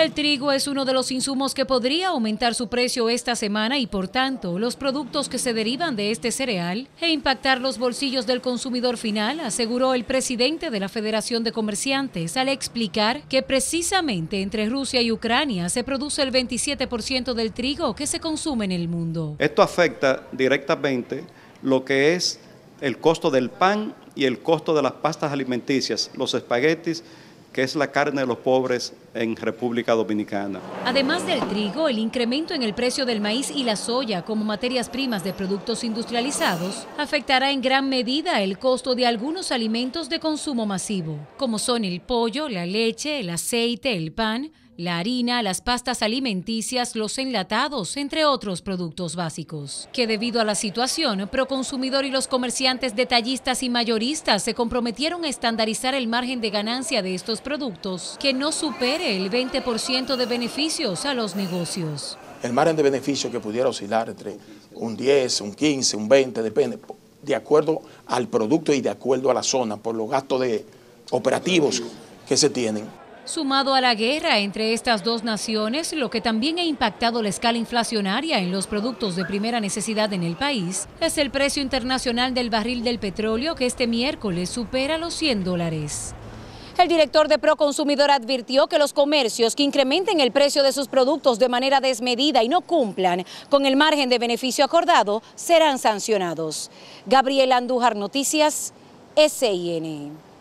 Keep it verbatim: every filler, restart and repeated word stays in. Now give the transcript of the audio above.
El trigo es uno de los insumos que podría aumentar su precio esta semana y, por tanto, los productos que se derivan de este cereal e impactar los bolsillos del consumidor final, aseguró el presidente de la Federación de Comerciantes al explicar que precisamente entre Rusia y Ucrania se produce el veintisiete por ciento del trigo que se consume en el mundo. Esto afecta directamente lo que es el costo del pan y el costo de las pastas alimenticias, los espaguetis, que es la carne de los pobres en República Dominicana. Además del trigo, el incremento en el precio del maíz y la soya como materias primas de productos industrializados afectará en gran medida el costo de algunos alimentos de consumo masivo, como son el pollo, la leche, el aceite, el pan, la harina, las pastas alimenticias, los enlatados, entre otros productos básicos. Que debido a la situación, Proconsumidor y los comerciantes detallistas y mayoristas se comprometieron a estandarizar el margen de ganancia de estos productos, que no supere el veinte por ciento de beneficios a los negocios. El margen de beneficio que pudiera oscilar entre un diez, un quince, un veinte, depende, de acuerdo al producto y de acuerdo a la zona, por los gastos de operativos que se tienen. Sumado a la guerra entre estas dos naciones, lo que también ha impactado la escala inflacionaria en los productos de primera necesidad en el país, es el precio internacional del barril del petróleo que este miércoles supera los cien dólares. El director de Proconsumidor advirtió que los comercios que incrementen el precio de sus productos de manera desmedida y no cumplan con el margen de beneficio acordado serán sancionados. Gabriela Andújar, Noticias, S I N.